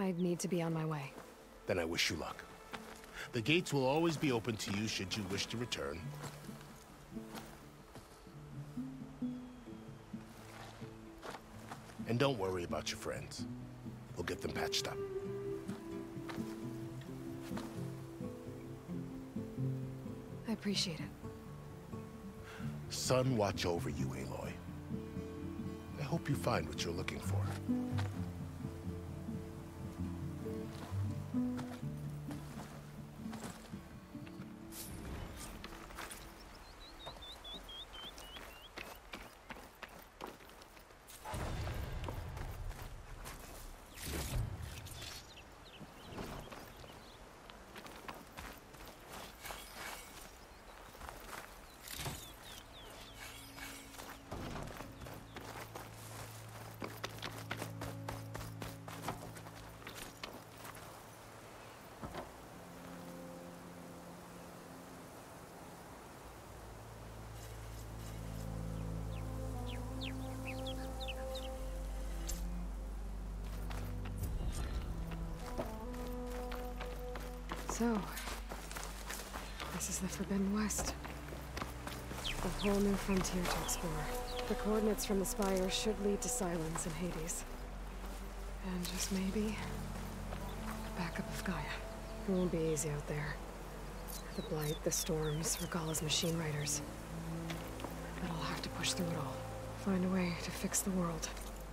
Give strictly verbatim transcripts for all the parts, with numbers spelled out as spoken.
I need to be on my way. Then I wish you luck. The gates will always be open to you should you wish to return. And don't worry about your friends. We'll get them patched up. I appreciate it. Sun watch over you, Aloy. I hope you find what you're looking for. So, this is the Forbidden West. A whole new frontier to explore. The coordinates from the Spire should lead to Sylens and Hades. And just maybe, a backup of Gaia. It won't be easy out there. The Blight, the Storms, Regalla's machine riders. But I'll have to push through it all. Find a way to fix the world.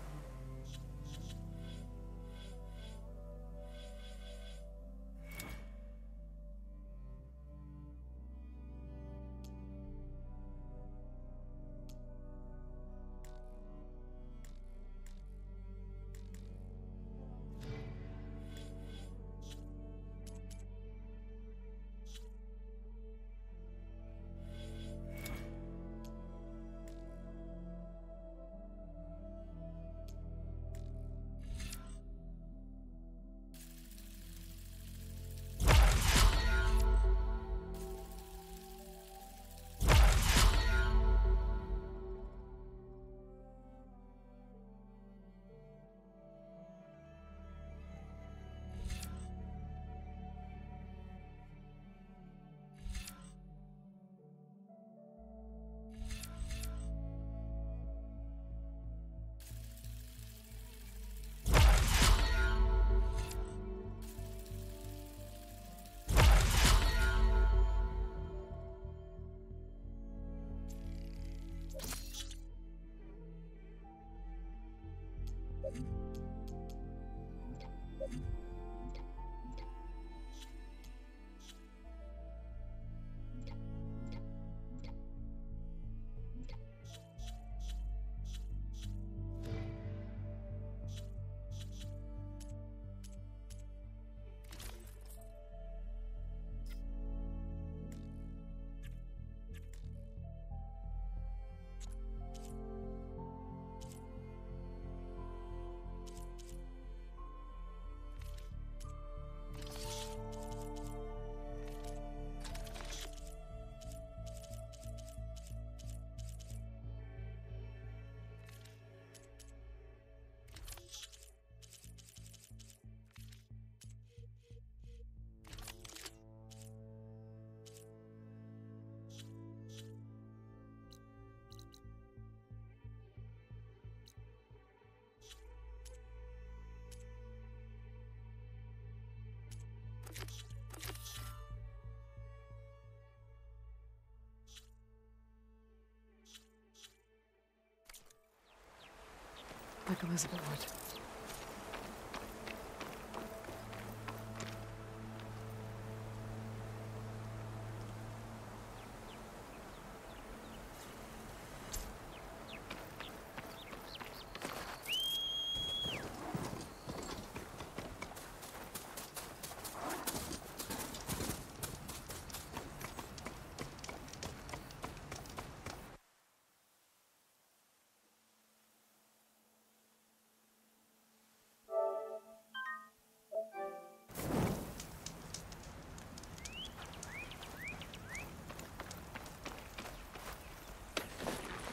Like Elizabeth would.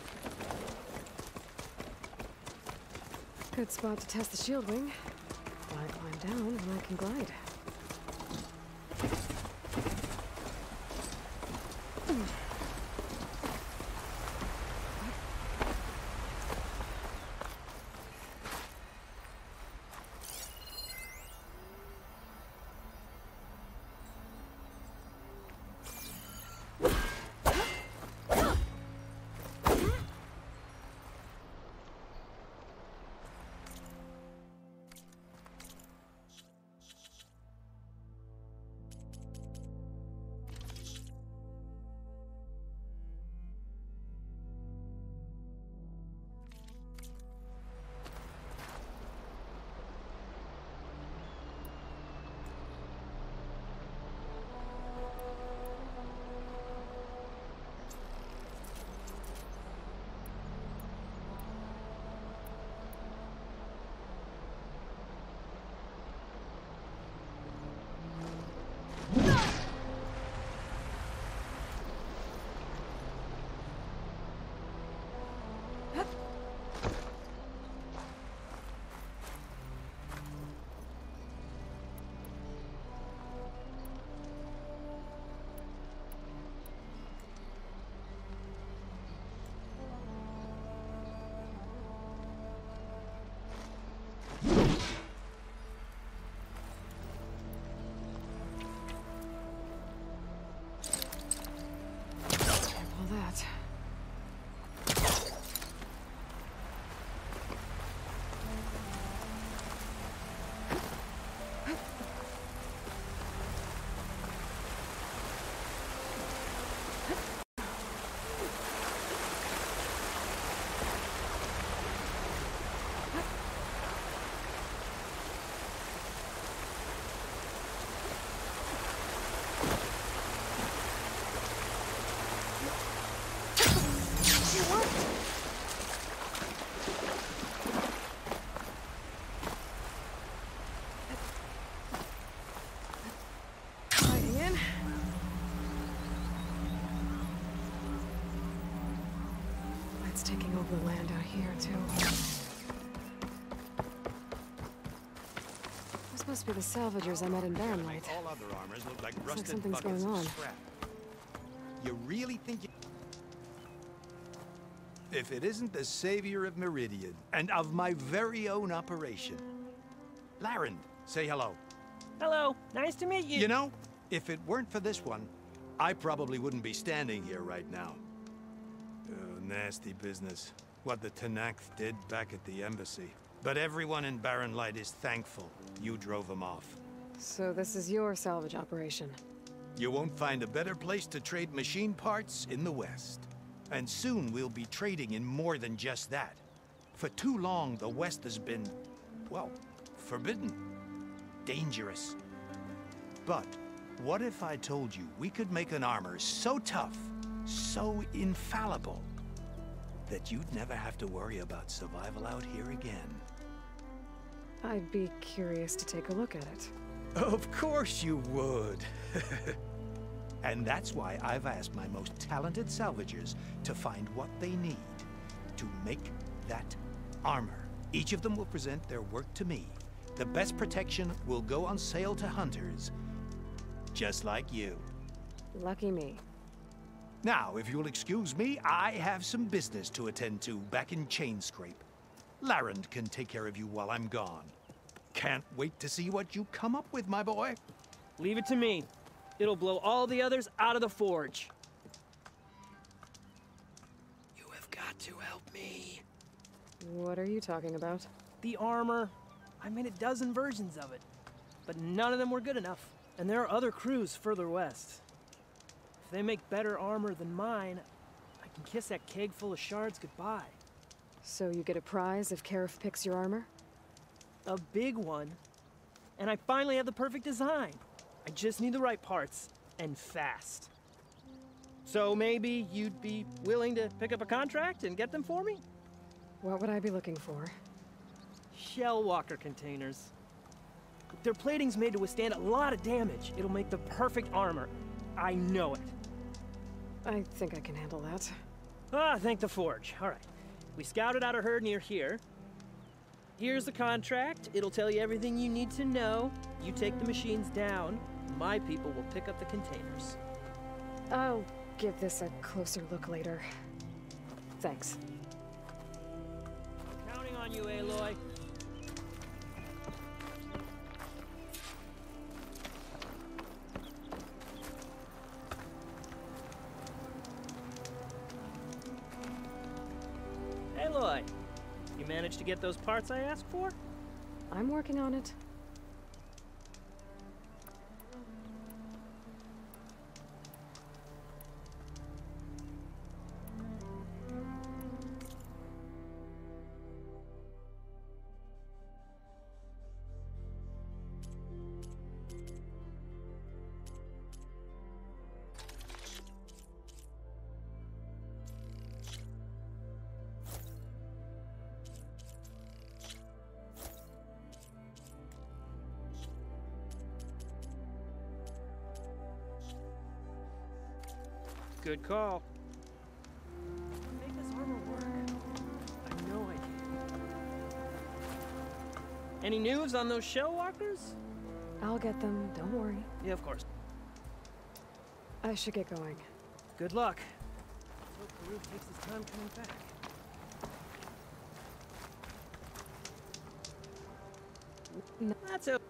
Good spot to test the shield wing. I climb down, and I can glide. Taking over the land out here, too. This must be the salvagers I met in Barrenlight. All other armors look like Looks rusted like something's buckets going on. of scrap. You really think you... If it isn't the savior of Meridian, and of my very own operation. Larend, say hello. Hello, nice to meet you. You know, if it weren't for this one, I probably wouldn't be standing here right now. Oh, nasty business. What the Tenakth did back at the embassy. But everyone in Barrenlight is thankful you drove them off. So this is your salvage operation? You won't find a better place to trade machine parts in the West. And soon we'll be trading in more than just that. For too long, the West has been, well, forbidden. Dangerous. But what if I told you we could make an armor so tough, so infallible, that you'd never have to worry about survival out here again? I'd be curious to take a look at it. Of course you would. And that's why I've asked my most talented salvagers to find what they need to make that armor. Each of them will present their work to me. The best protection will go on sale to hunters, just like you. Lucky me. Now, if you'll excuse me, I have some business to attend to back in Chainscrape. Larend can take care of you while I'm gone. Can't wait to see what you come up with, my boy. Leave it to me. It'll blow all the others out of the forge. You have got to help me. What are you talking about? The armor. I made a dozen versions of it, but none of them were good enough. And there are other crews further west. If they make better armor than mine, I can kiss that keg full of shards goodbye. So you get a prize if Karif picks your armor? A big one. And I finally have the perfect design. I just need the right parts, and fast. So maybe you'd be willing to pick up a contract and get them for me? What would I be looking for? Shell walker containers. Their plating's made to withstand a lot of damage. It'll make the perfect armor. I know it. I think I can handle that. Ah, thank the forge. All right. We scouted out a herd near here. Here's the contract. It'll tell you everything you need to know. You take the machines down. My people will pick up the containers. I'll give this a closer look later. Thanks. Counting on you, Aloy. Aloy, you managed to get those parts I asked for? I'm working on it. Good call. Make this armor work. I know I can. Any news on those shell walkers? I'll get them, don't worry. Yeah, of course. I should get going. Good luck. Let's hope Karuk takes his time coming back. No. That's it.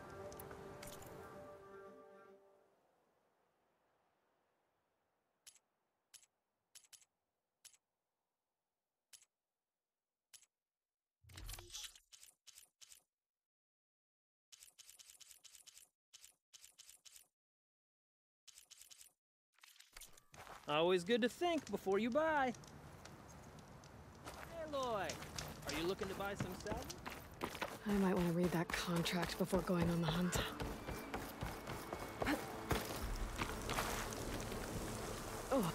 Always good to think before you buy. Hey, Aloy, are you looking to buy some salvage? I might want to read that contract before going on the hunt. Oh.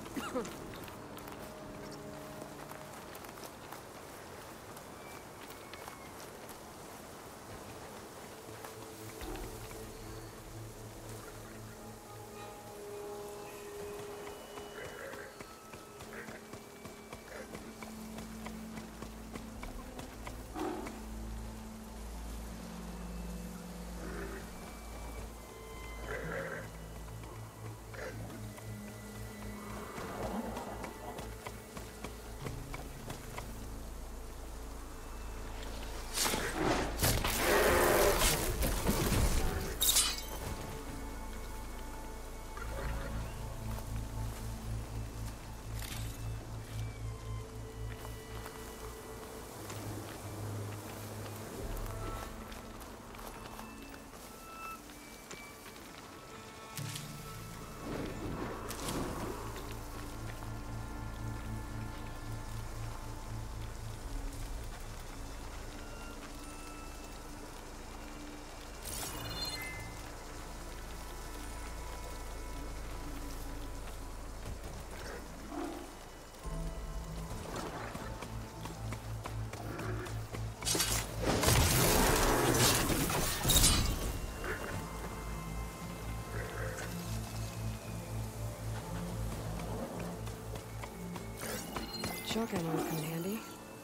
Shotgun would come in handy.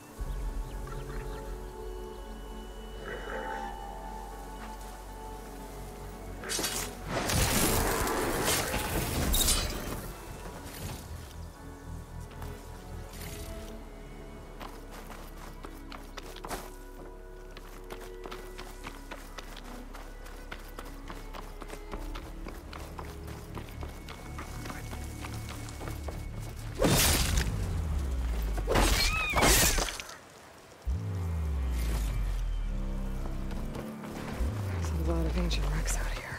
A lot of ancient wrecks out here.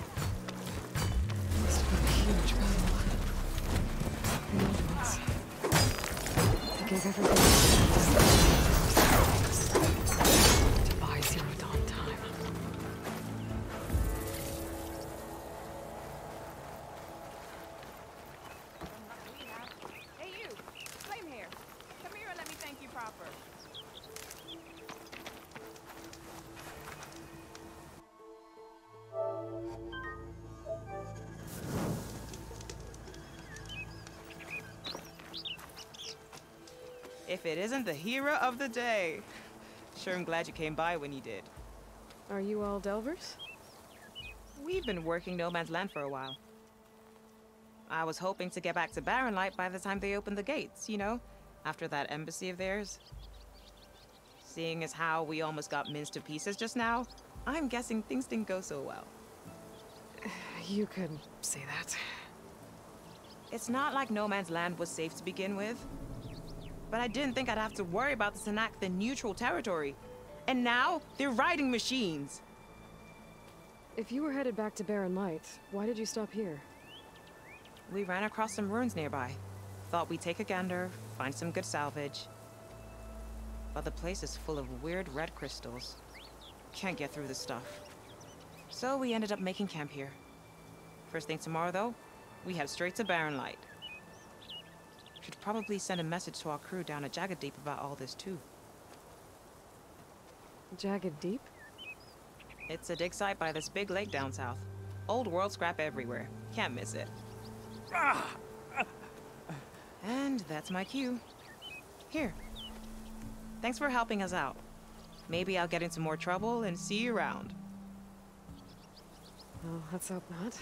Must have been a huge battle. The old ones. They gave everything to buy Zero Dawn time. Hey you! Flame here. Come here and let me thank you proper. If it isn't the hero of the day. Sure, I'm glad you came by when you did. Are you all Delvers? We've been working No Man's Land for a while. I was hoping to get back to Barrenlight by the time they opened the gates, you know? After that embassy of theirs. Seeing as how we almost got minced to pieces just now, I'm guessing things didn't go so well. You could say that. It's not like No Man's Land was safe to begin with. But I didn't think I'd have to worry about the Snack the neutral territory. And now, they're riding machines. If you were headed back to Barren Light, why did you stop here? We ran across some ruins nearby. Thought we'd take a gander, find some good salvage. But the place is full of weird red crystals. Can't get through the stuff. So we ended up making camp here. First thing tomorrow, though, we head straight to Barren Light. Should probably send a message to our crew down at Jagged Deep about all this, too. Jagged Deep? It's a dig site by this big lake down south. Old world scrap everywhere. Can't miss it. And that's my cue. Here. Thanks for helping us out. Maybe I'll get into more trouble and see you around. Well, let's hope not.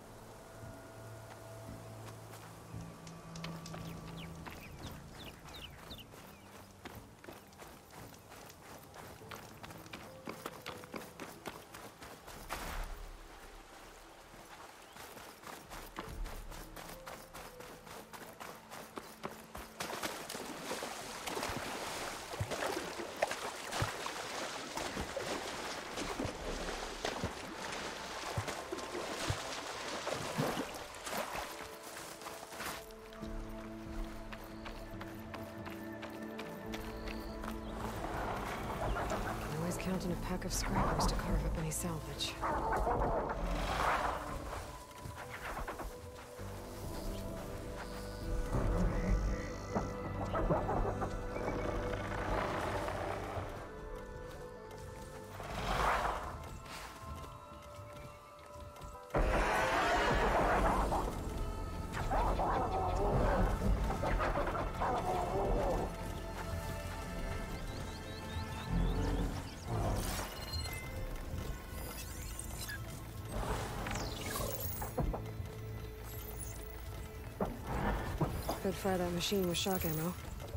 Counting a pack of scrappers to carve up any salvage. Could fire that machine with shock ammo.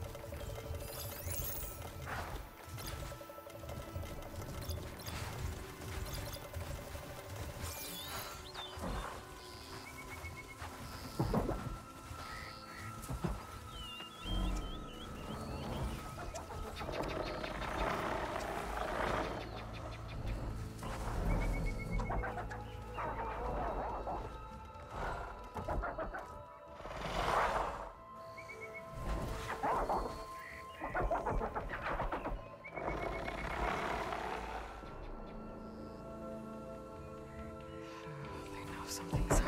Something's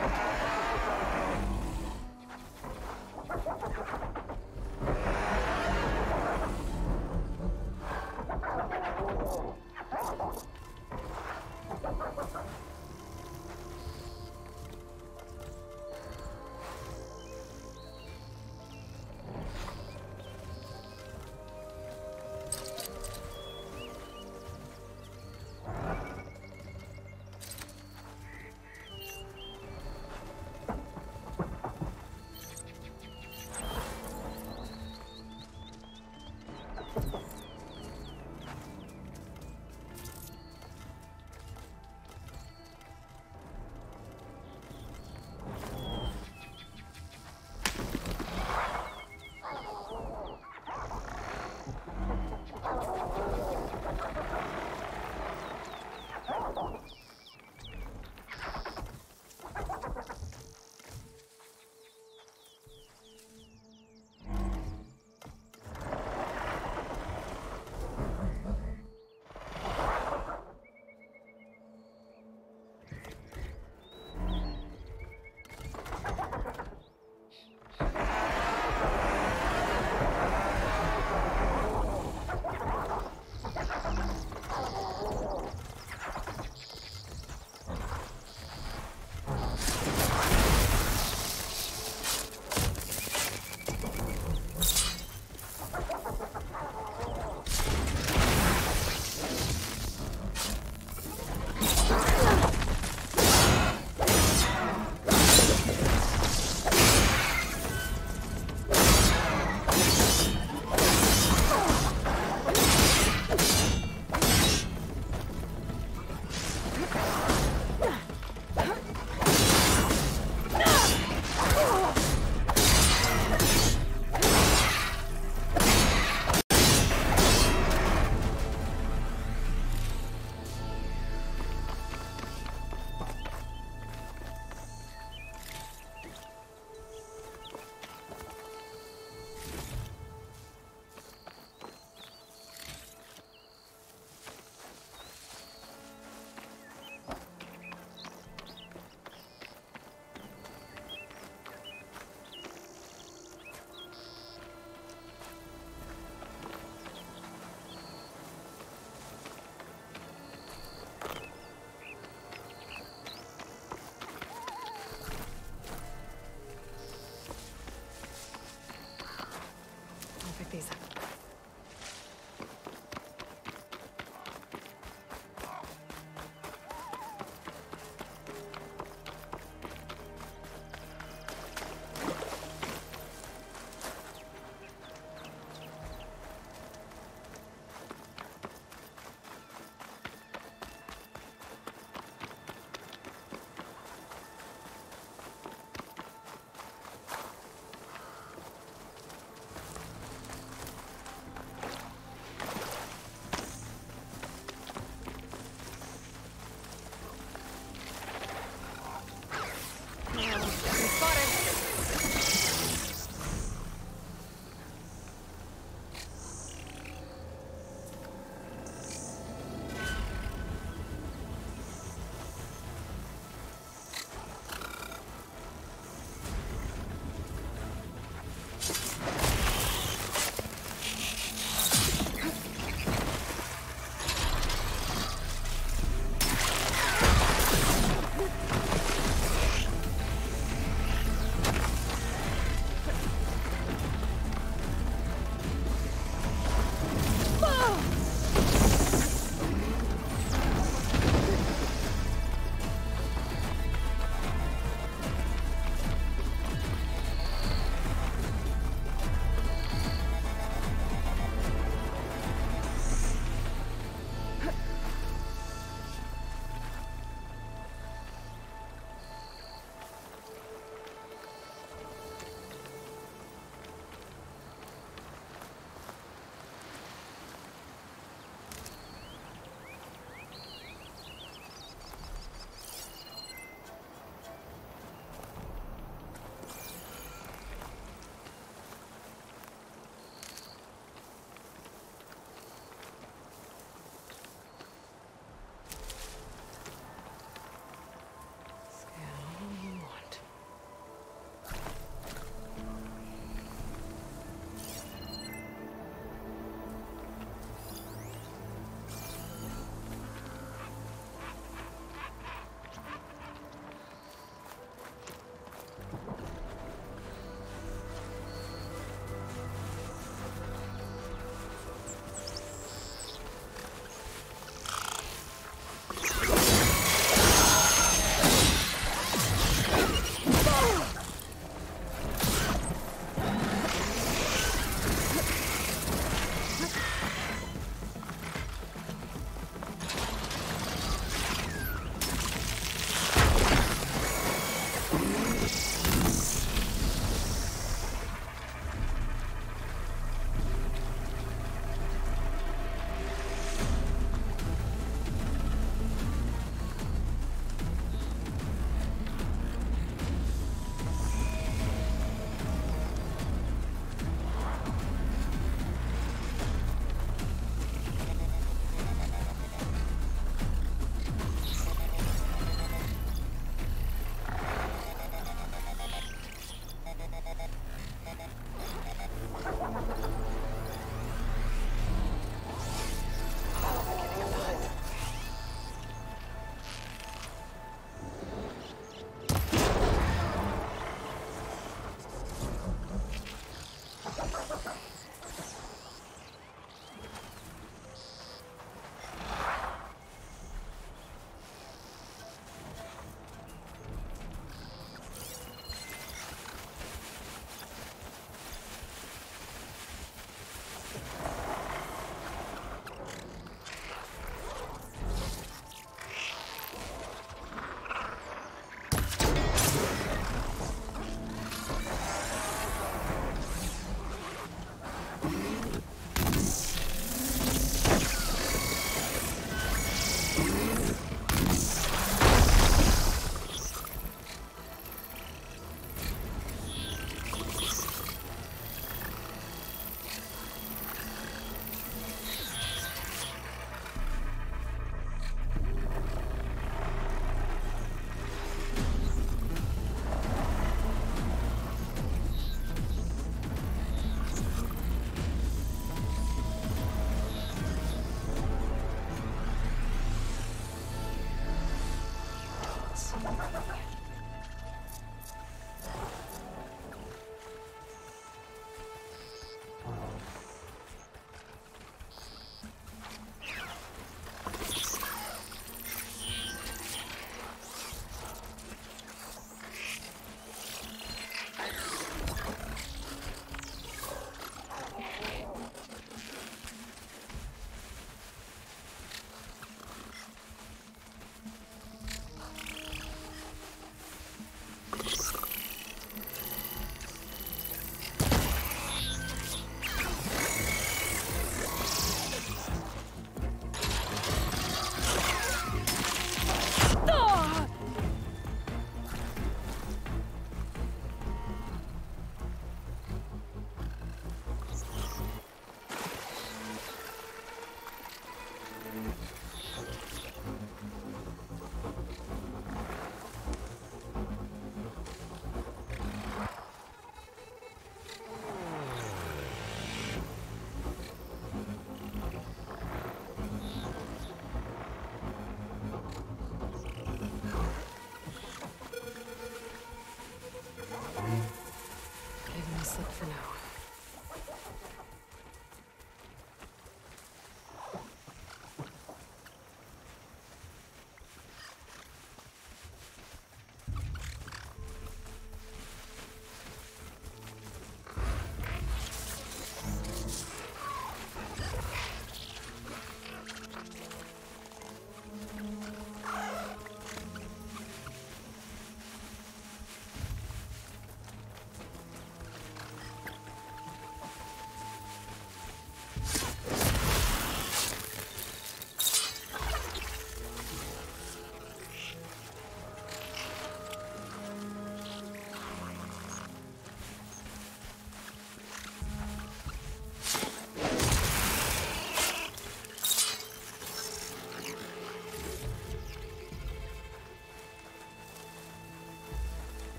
Ah!